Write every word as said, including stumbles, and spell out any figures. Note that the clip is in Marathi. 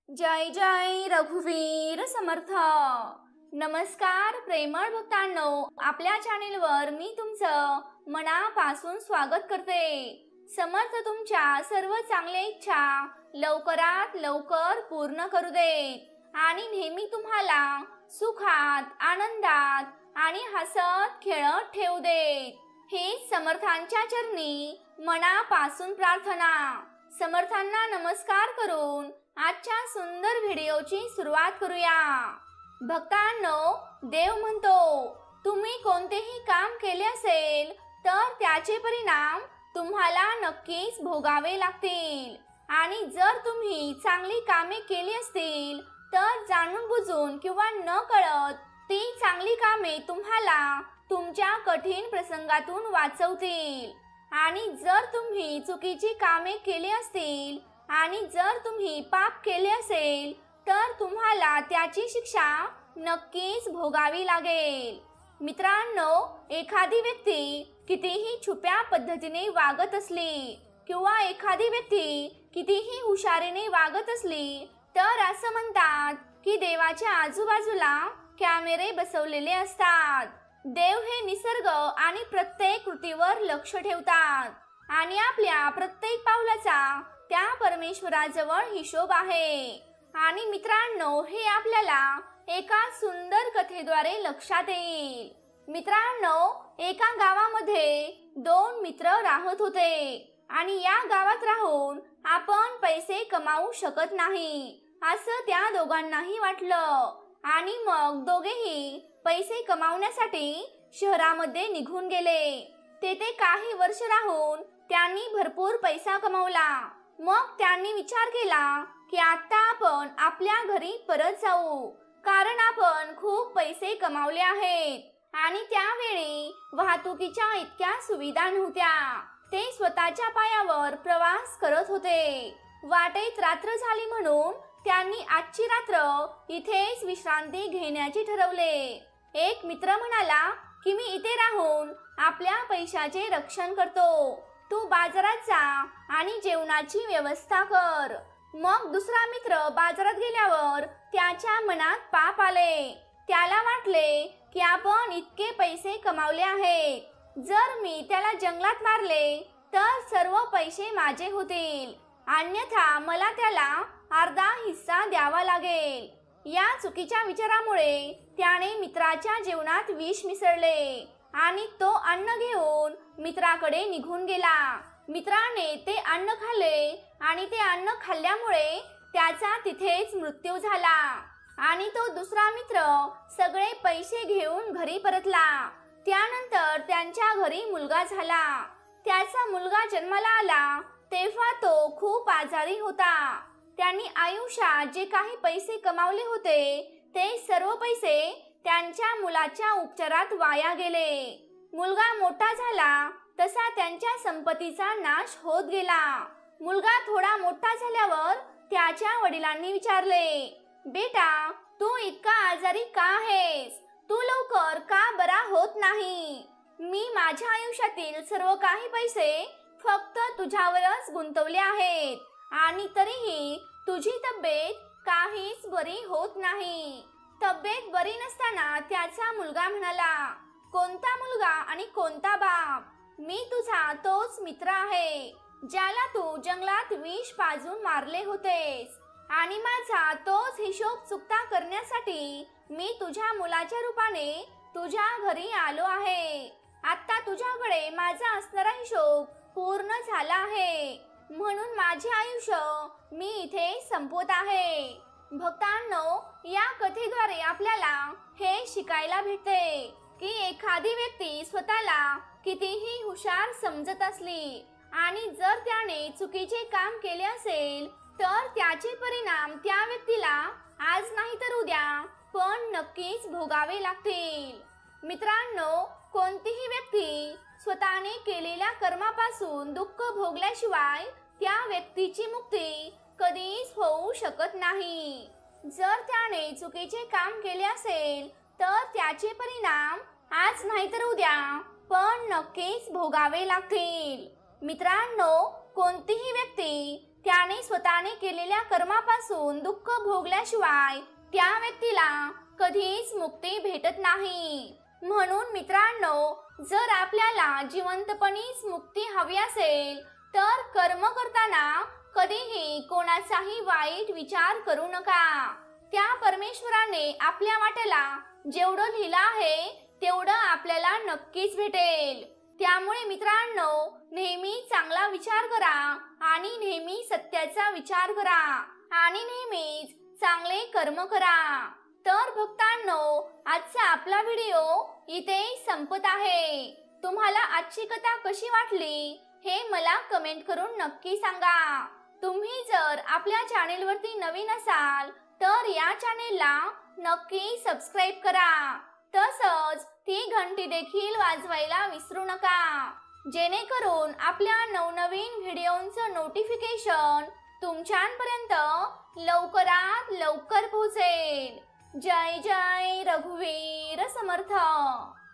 जय जय रघुवीर समर्थ। नमस्कार प्रेमळ भक्तांनो, आपल्या चॅनेलवर मी तुमचं मनापासून स्वागत करते। समर्थ तुमच्या सर्व चांगल्या इच्छा लवकरात लवकर पूर्ण करू देत आणि नेहमी तुम्हाला सुखात, आनंदात आणि हसत खेळत ठेवू देत, ही समर्थांच्या चरणी मनापासून प्रार्थना। समर्थांना नमस्कार करून आजच्या सुंदर व्हिडिओची सुरुवात करूया। भक्तांनो, देव म्हणतो, तुम्ही कोणतेही काम केले असेल तर त्याचे परिणाम तुम्हाला नक्कीच भोगावे लागतील आणि जर तुम्ही चांगली कामे केली असतील तर जाणून बुजून किंवा न कळत ती चांगली कामे तुम्हाला तुमच्या कठीण प्रसंगातून वाचवतील आणि जर तुम्ही चुकीची कामे केली असतील आणि जर तुम्ही पाप केले असेल तर तुम्हाला त्याची शिक्षा नक्कीच भोगावी लागेल। मित्रांनो, एखादी व्यक्ती कितीही छुप्या पद्धतीने वागत असली किंवा एखादी व्यक्ती कितीही हुशारीने वागत असली तर असं म्हणतात की देवाच्या आजूबाजूला कॅमेरे बसवलेले असतात। देव हे निसर्ग आणि प्रत्येक कृतीवर लक्ष ठेवतात आणि आपल्या प्रत्येक पावलाचा त्या परमेश्वराजवळ हिशोब आहे। आणि मित्रांनो, हे आपल्याला एका सुंदर कथेद्वारे लक्षात येईल। मित्रांनो, एका गावामध्ये दोन मित्र राहत होते आणि या गावात राहून आपण पैसे कमावू शकत नाही असं त्या दोघांनाही वाटलं आणि मग दोघेही पैसे कमावण्यासाठी शहरामध्ये निघून गेले। तेथे काही वर्ष राहून त्यांनी भरपूर पैसा कमावला। मग त्यांनी विचार केला की आता आपण आपल्या घरी परत जाऊ, कारण आपण खूप पैसे कमावले आहेत आणि त्यावेळी वाहतुकीच्या इतक्या सुविधा नव्हत्या। ते स्वतःच्या पायावर प्रवास करत होते। वाटेत रात्र झाली म्हणून त्यांनी आजची रात्र इथेच विश्रांती घेण्याचे ठरवले। एक मित्र म्हणाला की मी इथे राहून आपल्या पैशाचे रक्षण करतो, तू बाजारात जा आणि जेवणाची व्यवस्था कर। मग दुसरा मित्र बाजारात गेल्यावर त्याच्या मनात पाप आले। त्याला वाटले की आपण इतके पैसे कमावले आहेत, जर मी त्याला जंगलात मारले तर सर्व पैसे माझे होतील, अन्यथा मला त्याला अर्धा हिस्सा द्यावा लागेल। या चुकीच्या विचारामुळे त्याने मित्राच्या जेवणात विष मिसळले आणि तो अन्न घेऊन मित्राकडे निघून गेला। मित्राने ते अन्न खाल्ले आणि ते अन्न खाल्ल्यामुळे त्याचा तिथेच मृत्यू झाला आणि तो दुसरा मित्र सगळे पैसे घेऊन घरी परतला। त्यानंतर त्यांच्या घरी मुलगा झाला। त्याचा मुलगा जन्माला आला तेव्हा तो खूप आजारी होता। त्यांनी आयुष्यात जे काही पैसे कमावले होते ते सर्व पैसे त्यांच्या मुलाच्या उपचारात वाया गेले। मुलगा मोठा झाला तसा त्यांच्या संपत्तीचा नाश होत गेला। मुलगा थोडा मोठा झाल्यावर त्याच्या वडिलांनी विचारले, बेटा, तू इतका आजारी का आहेस? तू लवकर का बरा होत नाही? मी माझ्या आयुष्यातील सर्व काही पैसे फक्त तुझ्यावरच गुंतवले आहेत आणि तरीही तुझी तब्येत काहीच बरी होत नाही। तब्येत बरी नसताना त्याचा मुलगा म्हणाला, कोणता मुलगा आणि कोणता बाप? मी तुझा तोच मित्र आहे ज्याला तू जंगलात विष पाजून मारले होतेस आणि माझा तोच हिशोब चुकता करण्यासाठी मी तुझ्या मुलाच्या रूपाने तुझ्या घरी आलो आहे। आता तुझ्याकडे माझा असणारा हिशोब पूर्ण झाला आहे, म्हणून माझे आयुष्य मी इथे संपवत आहे। भक्तांनो, या कथेद्वारे आपल्याला हे शिकायला भेटते की एखादी व्यक्ती स्वतःला कितीही हुशार समजत असली आणि जर त्याने चुकीचे काम केले असेल तर त्याचे परिणाम त्या व्यक्तीला आज नाही तर उद्या पण नक्कीच भोगावे लागतील। मित्रांनो, कोणतीही व्यक्ती स्वतःने केलेल्या कर्मापासून दुःख भोगल्याशिवाय त्या व्यक्तीची मुक्ती कधीच होऊ शकत नाही। जर त्याने चुकीचे काम केले असेल तर त्याचे परिणाम आज नाही तर उद्या पण नक्कीच भोगावे लागतील। मित्रांनो, कोणतीही व्यक्ती त्याने स्वतःने केलेल्या कर्मापासून दुःख भोगल्याशिवाय त्या व्यक्तीला कधीच मुक्ती भेटत नाही। म्हणून मित्रांनो, जर आपल्याला जिवंतपणीच मुक्ती हवी असेल तर कर्म करताना कधीही कोणाचाही वाईट विचार करू नका। त्या परमेश्वराने आपल्या वाट्याला जेवढं लिहिलं आहे तेवढं आपल्याला नक्कीच भेटेल। त्यामुळे मित्रांनो, नेहमी चांगला विचार करा आणि नेहमी सत्याचा विचार करा आणि नेहमीच चांगले कर्म करा। तर भक्तांनो, आजचा आपला व्हिडिओ इथे संपत आहे। तुम्हाला आजची कथा कशी वाटली हे मला कमेंट करून नक्की सांगा। तुम्ही जर आपल्या चॅनेलवरती नवीन असाल तर या चॅनेलला नक्की सबस्क्राईब करा, तसंच ती घंटी देखील वाजवायला विसरू नका, जेणेकरून आपल्या नवनवीन व्हिडिओंचं नोटिफिकेशन तुमच्यापर्यंत लवकरात लवकर पोहोचेल। जय जय रघुवीर समर्थ।